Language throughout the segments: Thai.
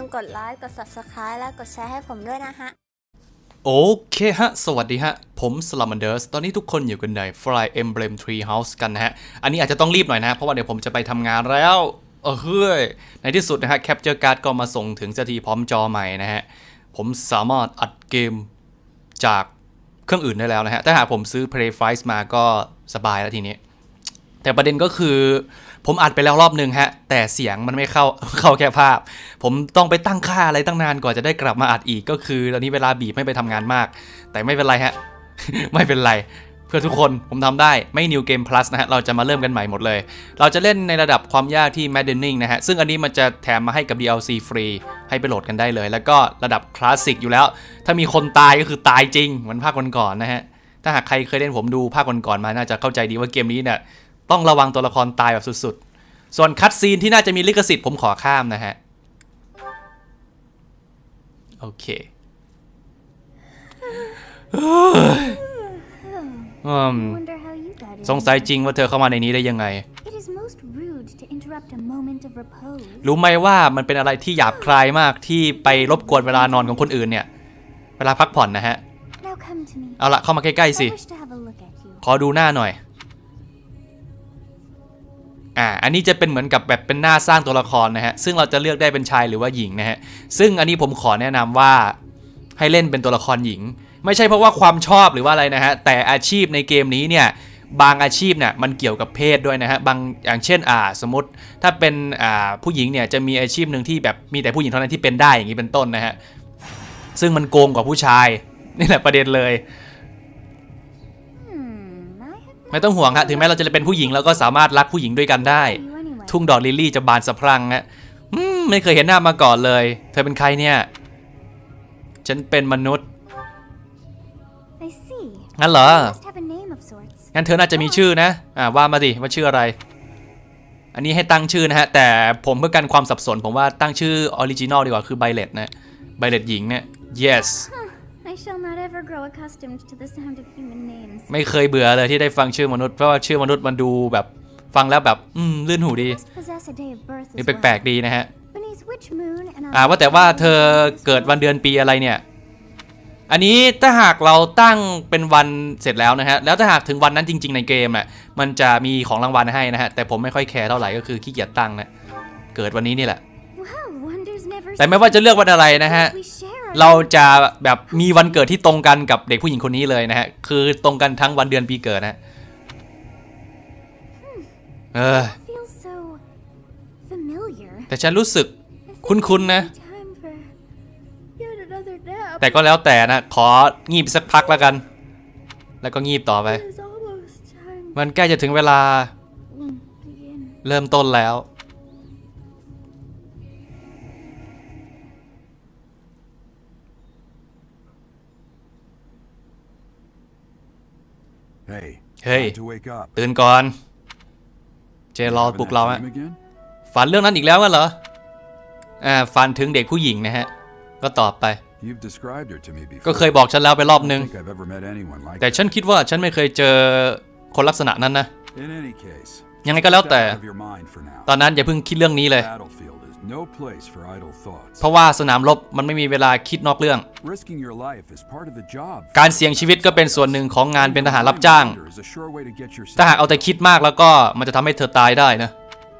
กดไลค์กด Subscribe และกดแชร์ให้ผมด้วยนะฮะโอเคฮะสวัสดีฮะผมสลัมมันเดอร์สตอนนี้ทุกคนอยู่กันใน Fire Emblem Tree House กันนะฮะอันนี้อาจจะต้องรีบหน่อยนะเพราะว่าเดี๋ยวผมจะไปทำงานแล้วเฮ้ยในที่สุดนะฮะ Capture Card ก็มาส่งถึงสักทีพร้อมจอใหม่นะฮะผมสามารถอัดเกมจากเครื่องอื่นได้แล้วนะฮะถ้าหากผมซื้อ Play Files มาก็สบายแล้วทีนี้แต่ประเด็นก็คือผมอัดไปแล้วรอบนึงฮะแต่เสียงมันไม่เข้าแค่ภาพผมต้องไปตั้งค่าอะไรตั้งนานก่อนจะได้กลับมาอัดอีกก็คือตอนนี้เวลาบีบไม่ไปทำงานมากแต่ไม่เป็นไรฮะ ไม่เป็นไรเพื่อทุกคนผมทำได้ไม่ New Game Plus นะฮะเราจะมาเริ่มกันใหม่หมดเลยเราจะเล่นในระดับความยากที่ Maddening นะฮะซึ่งอันนี้มันจะแถมมาให้กับ DLC ฟรีให้ไปโหลดกันได้เลยแล้วก็ระดับคลาสสิกอยู่แล้วถ้ามีคนตายก็คือตายจริงเหมือนภาคก่อนๆนะฮะถ้าหากใครเคยเล่นผมดูภาคก่อนๆมาน่าจะเข้าใจดีว่าเกมนี้เนี่ยต้องระวังตัวละครตายแบบสุดๆส่วนคัตซีนที่น่าจะมีลิขสิทธิ์ผมขอข้ามนะฮะโอเคสงสัยจริงว่าเธอเข้ามาในนี้ได้ยังไงรู้ไหมว่ามันเป็นอะไรที่หยาบคายมากที่ไปรบกวนเวลานอนของคนอื่นเนี่ยเวลาพักผ่อนนะฮะเอาละเข้ามาใกล้ๆสิขอดูหน้าหน่อยอันนี้จะเป็นเหมือนกับแบบเป็นหน้าสร้างตัวละครนะฮะซึ่งเราจะเลือกได้เป็นชายหรือว่าหญิงนะฮะซึ่งอันนี้ผมขอแนะนำว่าให้เล่นเป็นตัวละครหญิงไม่ใช่เพราะว่าความชอบหรือว่าอะไรนะฮะแต่อาชีพในเกมนี้เนี่ยบางอาชีพเนี่ยมันเกี่ยวกับเพศด้วยนะฮะบางอย่างเช่นสมมติถ้าเป็นผู้หญิงเนี่ยจะมีอาชีพหนึ่งที่แบบมีแต่ผู้หญิงเท่านั้นที่เป็นได้อย่างนี้เป็นต้นนะฮะซึ่งมันโกงกว่าผู้ชายนี่แหละประเด็นเลยไม่ต้องห่วงฮะถึงแม้เราจะเป็นผู้หญิงเราก็สามารถรักผู้หญิงด้วยกันได้ทุ่งดอกลิลลี่จะบานสะพรั่งฮะไม่เคยเห็นหน้ามาก่อนเลยเธอเป็นใครเนี่ยฉันเป็นมนุษย์งั้นเหรองั้นเธอน่าจะมีชื่อนะว่ามาดิว่าชื่ออะไรอันนี้ให้ตั้งชื่อนะฮะแต่ผมเพื่อกันความสับสนผมว่าตั้งชื่อออริจินอลดีกว่าคือไบเลตนะไบเลตหญิงเนี่ย yesไม่เคยเบื่อเลยที่ได้ฟังชื่อมนุษย์เพราะว่าชื่อมนุษย์มันดูแบบฟังแล้วแบบลื่นหูดีนี่แปลกๆดีนะฮะว่าแต่ว่าเธอเกิดวันเดือนปีอะไรเนี่ยอันนี้ถ้าหากเราตั้งเป็นวันเสร็จแล้วนะฮะแล้วถ้าหากถึงวันนั้นจริงๆในเกมมันจะมีของรางวัลให้นะฮะแต่ผมไม่ค่อยแคร์เท่าไหร่ก็คือขี้เกียจตั้งนะเกิดวันนี้นี่แหละแต่ไม่ว่าจะเลือกวันอะไรนะฮะเราจะแบบมีวันเกิดที่ตรงกันกับเด็กผู้หญิงคนนี้เลยนะฮะคือตรงกันทั้งวันเดือนปีเกิดนะแต่ฉันรู้สึกคุ้นๆนะแต่ก็แล้วแต่นะของีบสักพักแล้วกันแล้วก็งีบต่อไปมันใกล้จะถึงเวลาเริ่มต้นแล้วเฮ้ยตื่นก่อนเจรอปลุกเราฝันเรื่องนั้นอีกแล้วเหรอฝันถึงเด็กผู้หญิงนะฮะก็ตอบไปก็เคยบอกฉันแล้วไปรอบนึงแต่ฉันคิดว่าฉันไม่เคยเจอคนลักษณะนั้นนะยังไงก็แล้วแต่ตอนนั้นอย่าเพิ่งคิดเรื่องนี้เลยเพราะว่าสนามรบมันไม่มีเวลาคิดนอกเรื่องการเสี่ยงชีวิตก็เป็นส่วนหนึ่งของงานเป็นทหารรับจ้างถ้าหากเอาแต่คิดมากแล้วก็มันจะทำให้เธอตายได้นะ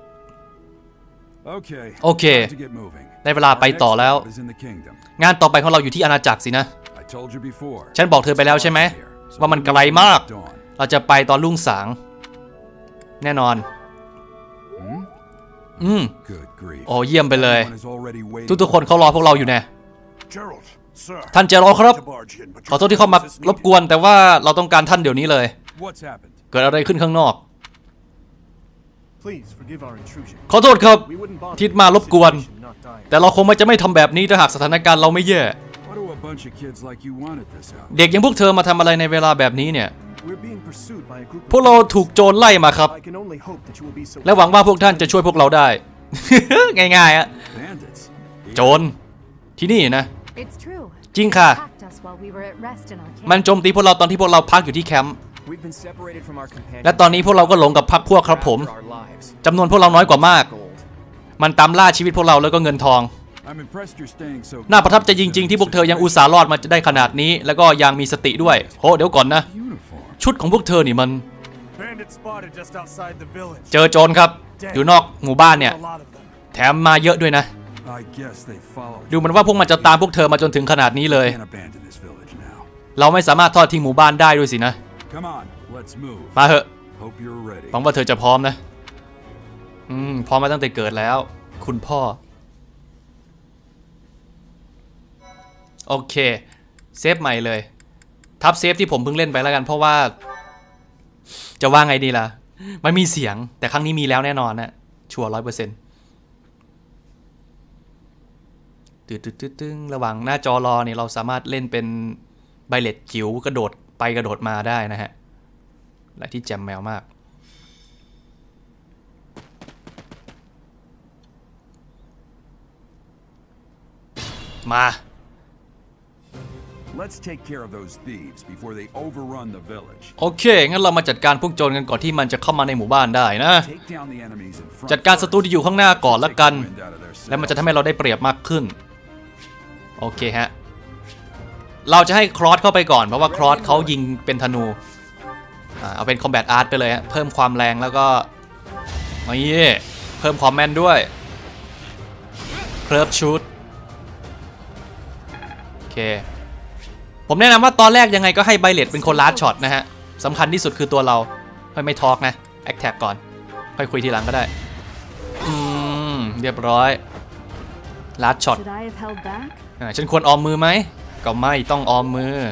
โอเคได้เวลาไปต่อแล้วงานต่อไปของเราอยู่ที่อาณาจักรสินะฉันบอกเธอไปแล้วใช่ไหมว่ามันไกลมากเราจะไปตอนรุ่งสางแน่นอนโอ้เยี่ยมไปเลยทุกคนเขารอพวกเราอยู่แน่ท่านเจโรครับขอโทษที่เข้ามารบกวนแต่ว่าเราต้องการท่านเดี๋ยวนี้เลยเกิดอะไรขึ้นข้างนอกขอโทษครับที่มารบกวนแต่เราคงจะไม่ทำแบบนี้ถ้าหากสถานการณ์เราไม่แย่เด็กอย่างพวกเธอมาทำอะไรในเวลาแบบนี้เนี่ยพวกเราถูกโจรไล่มาครับและหวังว่าพวกท่านจะช่วยพวกเราได้ ง่ายๆโจรที่นี่นะจริงค่ะมันโจมตีพวกเราตอนที่พวกเราพักอยู่ที่แคมป์ และตอนนี้พวกเราก็หลงกับพรรคพวกครับผมจำนวนพวกเราน้อยกว่ามากมันตามล่าชีวิตพวกเราแล้วก็เงินทองน่าประทับใจจริงๆที่พวกเธอยังอุตส่าห์รอดมาได้ขนาดนี้แล้วก็ยังมีสติด้วยโหเดี๋ยวก่อนนะชุดของพวกเธอนี่มันเจอโจรครับอยู่นอกหมู่บ้านเนี่ยแถมมาเยอะด้วยนะดูเหมือนว่าพวกมันจะตามพวกเธอมาจนถึงขนาดนี้เลยเราไม่สามารถทอดทิ้งหมู่บ้านได้ด้วยสินะมาเถอะหวังว่าเธอจะพร้อมนะพร้อมมาตั้งแต่เกิดแล้วคุณพ่อโอเคเซฟใหม่เลยทับเซฟที่ผมเพิ่งเล่นไปแล้วกันเพราะว่าจะว่าไงดีล่ะมันมีเสียงแต่ครั้งนี้มีแล้วแน่นอนนะชัวร์100%ตึ้งระหว่างหน้าจอรอเนี่ยเราสามารถเล่นเป็นไบเลตจิ๋วกระโดดไปกระโดดมาได้นะฮะอะไรที่แจ่มแมวมากมาโอเคงั้นเรามาจัดการพวกโจรกันก่อนที่มันจะเข้ามาในหมู่บ้านได้นะจัดการศัตรูที่อยู่ข้างหน้าก่อนละกันแล้วมันจะทำให้เราได้เปรียบมากขึ้นโอเคฮะเราจะให้ครอสเข้าไปก่อนเพราะว่าครอสเขายิงเป็นธนูเอาเป็นคอมแบทอาร์ตไปเลยฮะเพิ่มความแรงแล้วก็นี่เพิ่มความแม่นด้วยเคิร์ฟชูตโอเคผมแนะนำว่าตอนแรกยังไงก็ให้ไบเลตเป็นคนลัดช็อตนะฮะสำคัญที่สุดคือตัวเราไม่ทอล์กนะแอคแท็กก่อนค่อยคุยทีหลังก็ได้เรียบร้อยลัดช็อตฉันควรออมมือไหมก็ไม่ต้องออมมือ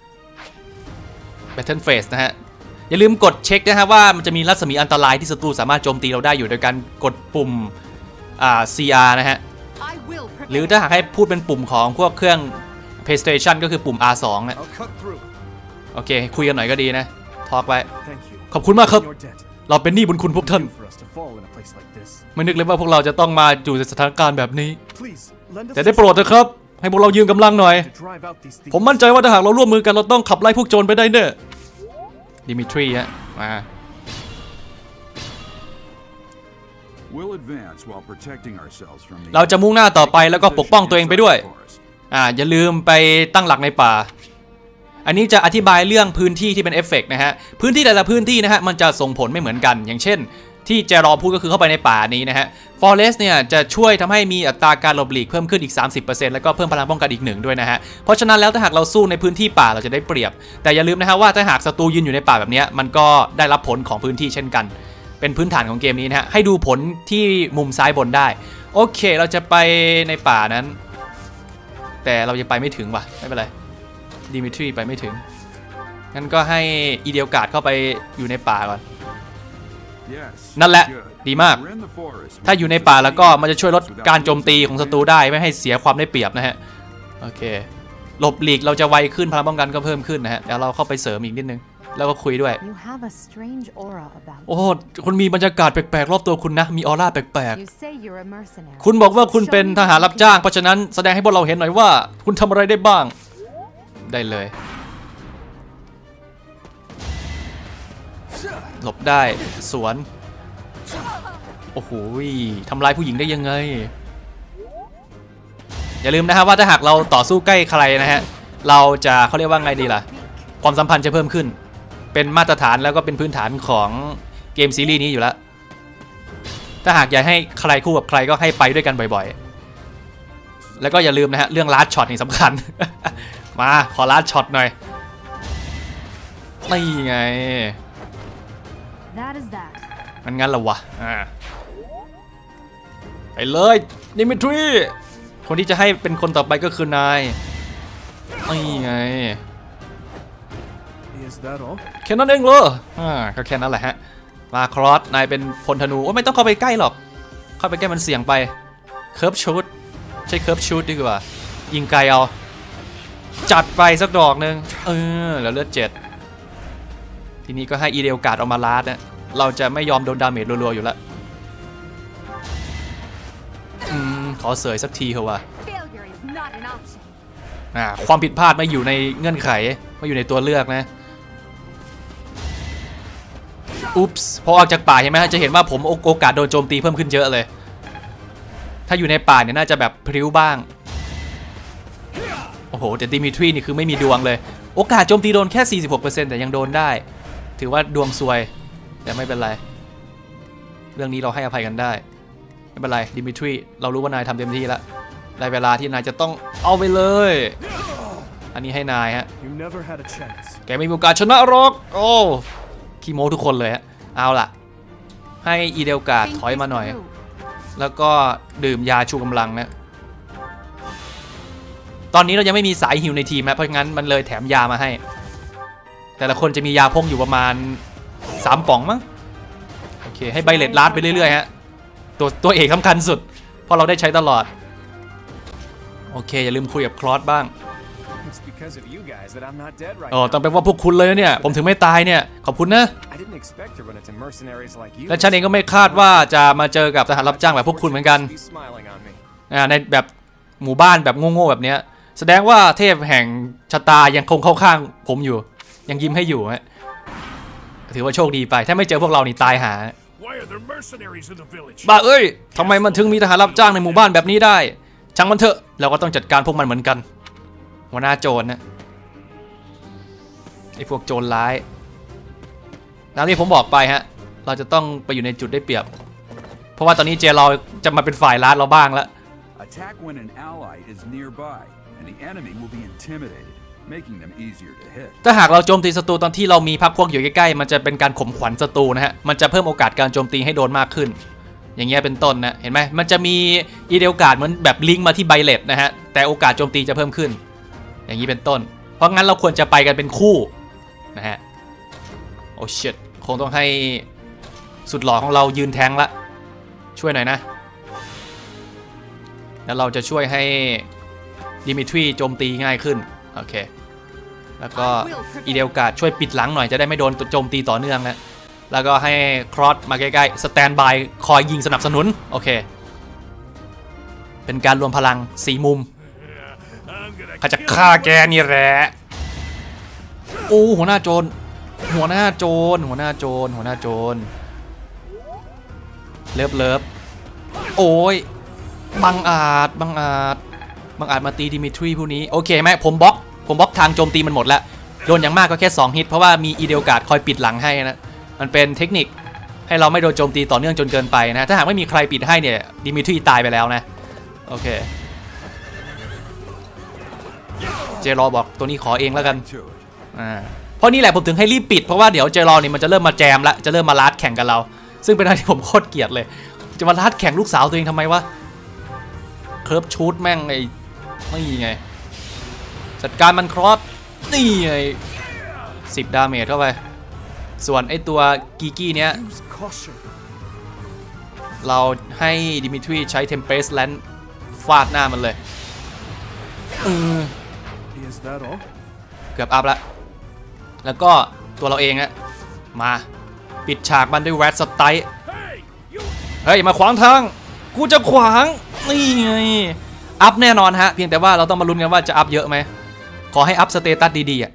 Battle Phase นะฮะอย่าลืมกดเช็คนะฮะว่ามันจะมีรัศมีอันตรายที่ศัตรูสามารถโจมตีเราได้อยู่โดยการกดปุ่มCR นะฮะหรือถ้าหากให้พูดเป็นปุ่มของพวกเครื่อง PlayStation ก็คือปุ่ม R2 นะโอเคคุยกันหน่อยก็ดีนะทอล์กไว้ขอบคุณมากครับเราเป็นหนี้บุญคุณพวกท่านไม่นึกเลยว่าพวกเราจะต้องมาอยู่ในสถานการณ์แบบนี้แต่ได้โปรดนะครับให้พวกเรายืมกำลังหน่อยผมมั่นใจว่าถ้าหากเราร่วมมือกันเราต้องขับไล่พวกโจรไปได้แน่ดิมิทรีฮะมาเราจะมุ่งหน้าต่อไปแล้วก็ปกป้องตัวเองไปด้วยอย่าลืมไปตั้งหลักในป่าอันนี้จะอธิบายเรื่องพื้นที่ที่เป็นเอฟเฟกต์นะฮะพื้นที่แต่ละพื้นที่นะฮะมันจะส่งผลไม่เหมือนกันอย่างเช่นที่เจรอพูดก็คือเข้าไปในป่านี้นะฮะ Forest เนี่ยจะช่วยทำให้มีอัตราการหลบหลีกเพิ่มขึ้นอีก 30% แล้วก็เพิ่มพลังป้องกันอีก1ด้วยนะฮะเพราะฉะนั้นแล้วถ้าหากเราสู้ในพื้นที่ป่าเราจะได้เปรียบแต่อย่าลืมนะฮะว่าถ้าหากศัตรูยืนอยู่ในป่าแบบนี้มันก็ได้รับผลของพื้นที่เช่นกันเป็นพื้นฐานของเกมนี้นะฮะให้ดูผลที่มุมซ้ายบนได้โอเคเราจะไปในป่านั้นแต่เราจะไปไม่ถึงว่ะไม่เป็นไรดิมิทรีไปไม่ถึงงั้นก็ให้อีเดียลการ์ดเข้าไปอยู่ในป่าก่อนนั่นแหละดีมากถ้าอยู่ในป่าแล้วก็มันจะช่วยลดการโจมตีของศัตรูได้ไม่ให้เสียความได้เปรียบนะฮะโอเคหลบหลีกเราจะไวขึ้นพลังป้องกันก็เพิ่มขึ้นนะฮะเดี๋ยวเราเข้าไปเสริมอีกนิดนึงแล้วก็คุยด้วยโอ้คุณมีบรรยากาศแปลกๆรอบตัวคุณนะมีออร่าแปลกๆคุณบอกว่าคุณเป็นทหารรับจ้างเพราะฉะนั้นแสดงให้พวกเราเห็นหน่อยว่าคุณทำอะไรได้บ้างได้เลยหลบได้สวนโอ้โหทำลายผู้หญิงได้ยังไงอย่าลืมนะครับว่าถ้าหากเราต่อสู้ใกล้ใครนะฮะเราจะเขาเรียกว่าไงดีล่ะความสัมพันธ์จะเพิ่มขึ้นเป็นมาตรฐานแล้วก็เป็นพื้นฐานของเกมซีรีส์นี้อยู่แล้วถ้าหากอยากให้ใครคู่กับใครก็ให้ไปด้วยกันบ่อยๆแล้วก็อย่าลืมนะฮะเรื่องลัดช็อตนี่สำคัญ มาขอลัดช็อตหน่อยนี่ไงมันงั้นเหรอวะไปเลยดิมิทรีคนที่จะให้เป็นคนต่อไปก็คือนายนี่ไงแค่นั้นเองเหรอก็แค่นั้นแหละฮะมาครอสนายเป็นพลธนูไม่ต้องเข้าไปใกล้หรอกเข้าไปใกล้มันเสี่ยงไปเคิร์ฟชูตใช้เคิร์ฟชูตดีกว่ายิงไกลเอาจัดไปสักดอกนึงแล้วเลือด7ทีนี้ก็ให้อีเดลการ์ดออกมาลาดนะเราจะไม่ยอมโดนดาเมจรัวๆอยู่แล้วขอเสยสักทีเถอะว่ะความผิดพลาดไม่อยู่ในเงื่อนไขไม่อยู่ในตัวเลือกนะอุ๊ปส์พอออกจากป่าเห็นไหมฮะจะเห็นว่าผมโอกาสโดนโจมตีเพิ่มขึ้นเยอะเลยถ้าอยู่ในป่าเนี่ยน่าจะแบบพริ้วบ้างโอ้โหแต่ดิมิทรีนี่คือไม่มีดวงเลยโอกาสโจมตีโดนแค่ 46% แต่ยังโดนได้ถือว่าดวงซวยแต่ไม่เป็นไรเรื่องนี้เราให้อภัยกันได้ไม่เป็นไรดิมิทรีเรารู้ว่านายทำเต็มที่แล้วได้เวลาที่นายจะต้องเอาไปเลยอันนี้ให้นายฮะแกไม่มีโอกาสชนะหรอกโอ้คีโมทุกคนเลยฮะเอาล่ะให้อีเดลการ์ดถอยมาหน่อยแล้วก็ดื่มยาชูกำลังนะตอนนี้เรายังไม่มีสายฮิวในทีมนะเพราะงั้นมันเลยแถมยามาให้แต่ละคนจะมียาพกอยู่ประมาณ3 ป๋องมั้งโอเคให้ไบเลตลาดไปเรื่อยๆฮะตัวเอกสำคัญสุดเพราะเราได้ใช้ตลอดโอเคอย่าลืมคุยกับคลอสบ้างต้องเป็นว่าพวกคุณเลยเนี่ยผมถึงไม่ตายเนี่ยขอบคุณนะและฉันเองก็ไม่คาดว่าจะมาเจอกับทหารรับจ้างแบบพวกคุณเหมือนกันในแบบหมู่บ้านแบบโง่ๆแบบนี้แสดงว่าเทพแห่งชะตายังคงเข้าข้างผมอยู่ยังยิ้มให้อยู่ฮะถือว่าโชคดีไปถ้าไม่เจอพวกเรานี่ตายหาบ้าเอ้ยทำไมมันถึงมีทหารรับจ้างในหมู่บ้านแบบนี้ได้ช่างมันเถอะเราก็ต้องจัดการพวกมันเหมือนกันหัวหน้าโจรนะไอ้พวกโจรร้ายตามที่ผมบอกไปฮะเราจะต้องไปอยู่ในจุดได้เปรียบเพราะว่าตอนนี้เจเราจะมาเป็นฝ่ายล้าเราบ้างแล้วถ้าหากเราโจมตีศัตรูตอนที่เรามีพรรคพวกอยู่ใกล้ๆมันจะเป็นการข่มขวัญศัตรูนะฮะมันจะเพิ่มโอกาสการโจมตีให้โดนมากขึ้นอย่างเงี้ยเป็นต้นนะเห็นไหมมันจะมีอีเดลการ์ดเหมือนแบบลิงก์มาที่ไบเลตนะฮะแต่โอกาสโจมตีจะเพิ่มขึ้นอย่างนี้เป็นต้นเพราะงั้นเราควรจะไปกันเป็นคู่นะฮะโอ้ชิตคงต้องให้สุดหล่อของเรายืนแทงละช่วยหน่อยนะแล้วเราจะช่วยให้ดิมิทรีโจมตีง่ายขึ้นโอเคแล้วก็อีเดลการ์ดช่วยปิดหลังหน่อยจะได้ไม่โดนโจมตีต่อเนื่องนะแล้วก็ให้ครอสมาใกล้ๆสแตนบายคอยยิงสนับสนุนโอเคเป็นการรวมพลัง4 มุมข้าจะฆ่าแกนี่แหละโอ้หัวหน้าโจรเลิฟโอ้ยบังอาจมาตีดิมิทรีผู้นี้โอเคไหมผมบล็อกทางโจมตีมันหมดแล้วโดนอย่างมากก็แค่2 ฮิตเพราะว่ามีอีเดลการ์ดคอยปิดหลังให้นะมันเป็นเทคนิคให้เราไม่โดนโจมตีต่อเนื่องจนเกินไปนะถ้าหากไม่มีใครปิดให้เนี่ยดิมิทรีตายไปแล้วนะโอเคเจรอบอกตัวนี้ขอเองแล้วกันเพราะนี่แหละผมถึงให้รีบปิดเพราะว่าเดี๋ยวเจรอเนี่ยมันจะเริ่มมาแจมละจะเริ่มมาลาดแข่งกับเราซึ่งเป็นอะไรที่ผมโคตรเกลียดเลยจะมาลาดแข่งลูกสาวตัวเองทำไมวะเคิร์ฟชูดแม่งไอ้นี่ไงจัดการมันครอสนี่ไง10 ดาเมจเข้าไปส่วนไอตัวกีกี้เนี้ยเราให้ดิมิทรีใช้เทมเพสแลนด์ฟาดหน้ามันเลยเกือบอัพแล้วก็ตัวเราเองอะมาปิดฉากมันด้วยแวตสไตล์เฮ้ยมาขวางทางกูจะขวางนี่ไงอัพแน่นอนฮะเพียงแต่ว่าเราต้องมาลุ้นกันว่าจะอัพเยอะไหมขอให้อัพสเตตัสดีๆอะ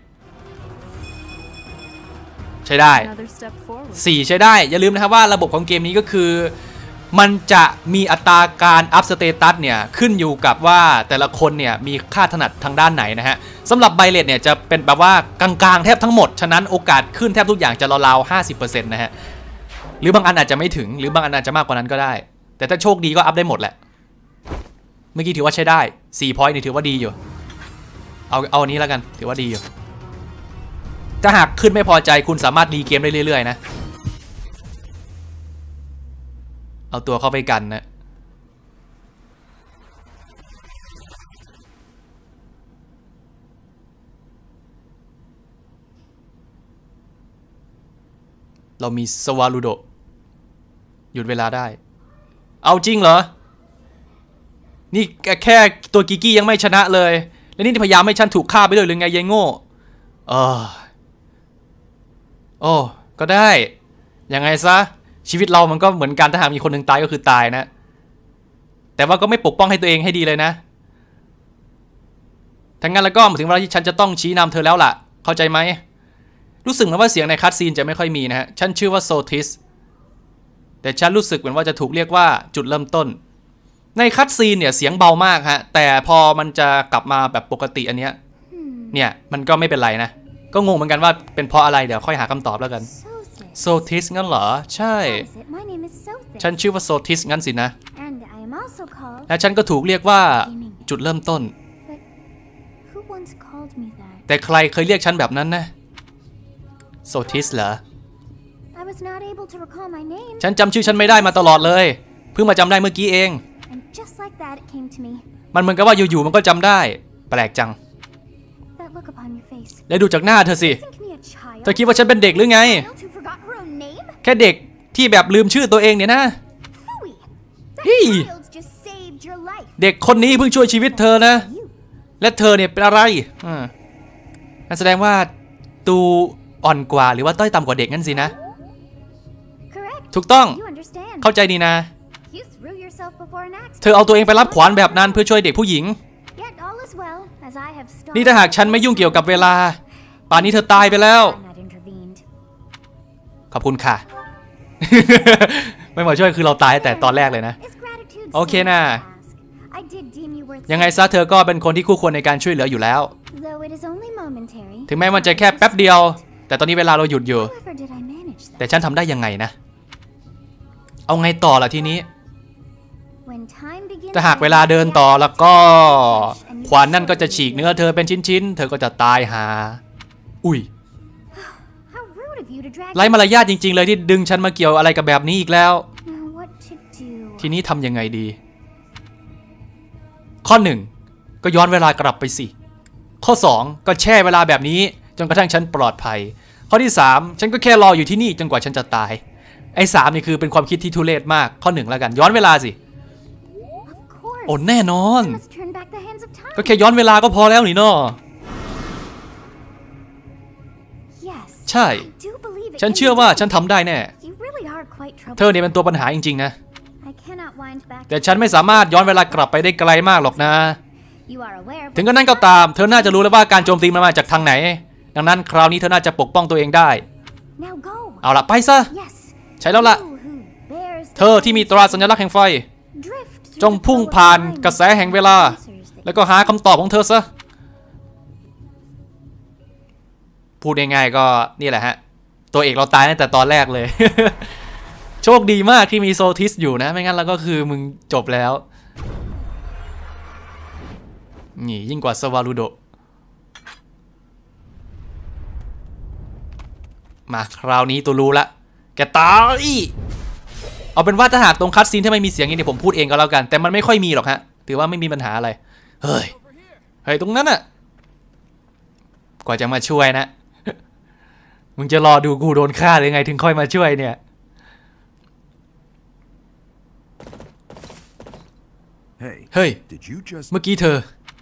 ใช้ได้4ใช้ได้อย่าลืมนะครับว่าระบบของเกมนี้ก็คือมันจะมีอัตราการอัพสเตตัสเนี่ยขึ้นอยู่กับว่าแต่ละคนเนี่ยมีค่าถนัดทางด้านไหนนะฮะสำหรับไบเลตเนี่ยจะเป็นแบบว่ากลางๆแทบทั้งหมดฉะนั้นโอกาสขึ้นแทบทุกอย่างจะราวๆ 50% นะฮะหรือบางอันอาจจะไม่ถึงหรือบางอันอาจจะมากกว่านั้นก็ได้แต่ถ้าโชคดีก็อัพได้หมดแหละเมื่อกี้ถือว่าใช้ได้4 พอยต์นี่ถือว่าดีอยู่เอาอันนี้แล้วกันถือว่าดีอยู่ถ้าหากขึ้นไม่พอใจคุณสามารถรีเกมได้เรื่อยๆนะเอาตัวเข้าไปกันนะเรามีสวาลูโดหยุดเวลาได้เอาจริงเหรอนี่แค่ตัวกิกี้ยังไม่ชนะเลยแล้วนี่พยายามให้ฉันถูกฆ่าไปเลยหรือไงยายโง่โอ้ก็ได้ยังไงซะชีวิตเรามันก็เหมือนกันถ้าหากมีคนหนึ่งตายก็คือตายนะแต่ว่าก็ไม่ปกป้องให้ตัวเองให้ดีเลยนะทั้งนั้นแล้วก็ถึงเวลาที่ฉันจะต้องชี้นำเธอแล้วล่ะเข้าใจไหมรู้สึกเหมือนว่าเสียงในคัตซีนจะไม่ค่อยมีนะฮะฉันชื่อว่าโซทิสแต่ฉันรู้สึกเหมือนว่าจะถูกเรียกว่าจุดเริ่มต้นในคัตซีนเนี่ยเสียงเบามากฮะแต่พอมันจะกลับมาแบบปกติอันเนี้ยเนี่ยมันก็ไม่เป็นไรนะก็งงเหมือนกันว่าเป็นเพราะอะไรเดี๋ยวค่อยหาคำตอบแล้วกันโซทิสงั้นเหรอใช่ฉันชื่อว่าโซทิสงั้นสินะและฉันก็ถูกเรียกว่าจุดเริ่มต้นแต่ใครเคยเรียกฉันแบบนั้นนะโซทิสเหรอฉันจำชื่อฉันไม่ได้มาตลอดเลยเพิ่งมาจำได้เมื่อกี้เองมันเหมือนกับว่าอยู่ๆมันก็จำได้แปลกจังแล้วดูจากหน้าเธอสิเธอคิดว่าฉันเป็นเด็กหรือไงแค่เด็กที่แบบลืมชื่อตัวเองเนี่ยนะเด็กคนนี้เพิ่งช่วยชีวิตเธอนะและเธอเนี่ยเป็นอะไรนั่นแสดงว่าตูอ่อนกว่าหรือว่าต้อยต่ำกว่าเด็กงั้นสินะถูกต้องเข้าใจดีนะเธอเอาตัวเองไปรับขวานแบบนั้นเพื่อช่วยเด็กผู้หญิงนี่ถ้าหากฉันไม่ยุ่งเกี่ยวกับเวลาป่านนี้เธอตายไปแล้วขอบคุณค่ะ ไม่มาช่วยคือเราตายแต่ตอนแรกเลยนะโอเคนะยังไงซะเธอก็เป็นคนที่คู่ควรในการช่วยเหลืออยู่แล้วถึงแม้มันจะแค่แป๊บเดียวแต่ตอนนี้เวลาเราหยุดอยู่แต่ฉันทำได้ยังไงนะเอาไงต่อล่ะทีนี้ถ้าหากเวลาเดินต่อแล้วก็ขวานนั่นก็จะฉีกเนื้อเธอเป็นชิ้นๆเธอก็จะตายหาอุ้ยไร้มารยาทจริงๆเลยที่ดึงฉันมาเกี่ยวอะไรกับแบบนี้อีกแล้วทีนี้ทำยังไงดีข้อ1ก็ย้อนเวลากลับไปสิข้อ2ก็แช่เวลาแบบนี้จนกระทั่งฉันปลอดภัยข้อที่3ฉันก็แค่รออยู่ที่นี่จนกว่าฉันจะตายไอ้3นี่คือเป็นความคิดที่ทุเรศมากข้อ1แล้วกันย้อนเวลาสิโอ้แน่นอนก็แค่ย้อนเวลาก็พอแล้วนี่เนาะใช่ฉันเชื่อว่าฉันทำได้แน่เธอเนี่ยเป็นตัวปัญหาจริงๆนะแต่ฉันไม่สามารถย้อนเวลากลับไปได้ไกลมากหรอกนะถึงกระนั้นก็ตามเธอน่าจะรู้แล้วว่าการโจมตีมันมาจากทางไหนดังนั้นคราวนี้เธอน่าจะปกป้องตัวเองได้เอาล่ะไปซะใช่แล้วล่ะเธอที่มีตราสัญลักษณ์แห่งไฟจงพุ่งผ่านกระแสแห่งเวลาแล้วก็หาคำตอบของเธอซะพูดง่ายๆก็นี่แหละฮะตัวเอกเราตายตั้งแต่ตอนแรกเลย โชคดีมากที่มีโซทิสอยู่นะไม่งั้นเราก็คือมึงจบแล้วนี่ยิ่งกว่าสวารูโดมาคราวนี้ตัวรู้ละแกตายเอาเป็นว่าถ้าหากตรงคัตซีนถ้าไม่มีเสียงอย่างนี้ผมพูดเองก็แล้วกันแต่มันไม่ค่อยมีหรอกฮะถือว่าไม่มีปัญหาอะไรเฮ้ยตรงนั้นน่ะกว่าจะมาช่วยนะ มึงจะรอดูกูโดนฆ่าหรือไงถึงค่อยมาช่วยเนี่ยเฮ้ยเมื่อกี้เธอ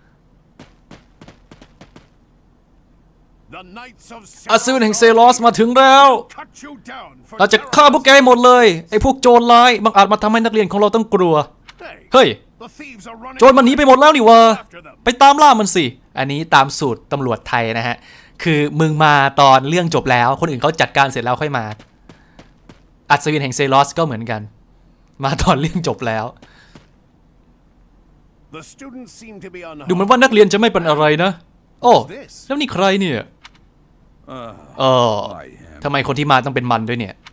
อาซูนแห่งเซลอสมาถึงแล้วเราจะฆ่าพวกแกหมดเลยไอ้พวกโจรร้ายบังอาจมาทำให้นักเรียนของเราต้องกลัวเฮ้ยโจรมันหนีไปหมดแล้วนี่วะไปตามล่ามันสิอันนี้ตามสูตรตำรวจไทยนะฮะคือมึงมาตอนเรื่องจบแล้วคนอื่นเขาจัดการเสร็จแล้วค่อยมาอัศวินแห่งเซลอสก็เหมือนกันมาตอนเรื่องจบแล้วดูเหมือนว่านักเรียนจะไม่เป็นอะไรนะโอ้แล้วนี่ใครเนี่ยทำไมคนที่มาต้องเป็นมันด้วยเนี่ย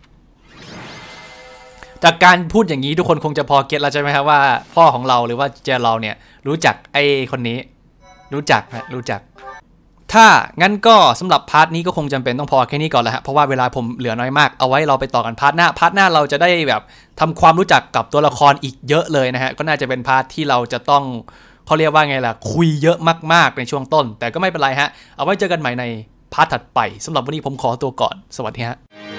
จากการพูดอย่างนี้ทุกคนคงจะพอเก็ตแล้วใช่ไหมครับว่าพ่อของเราหรือว่าเจเราเนี่ยรู้จักไอ้คนนี้รู้จักถ้างั้นก็สำหรับพาร์ทนี้ก็คงจำเป็นต้องพอแค่นี้ก่อนแล้วฮะเพราะว่าเวลาผมเหลือน้อยมากเอาไว้เราไปต่อกันพาร์ทหน้าเราจะได้แบบทำความรู้จักกับตัวละครอีกเยอะเลยนะฮะก็น่าจะเป็นพาร์ทที่เราจะต้องเขาเรียกว่าไงล่ะคุยเยอะมากๆในช่วงต้นแต่ก็ไม่เป็นไรฮะเอาไว้เจอกันใหม่ในพาร์ทถัดไปสำหรับวันนี้ผมขอตัวก่อนสวัสดีฮะ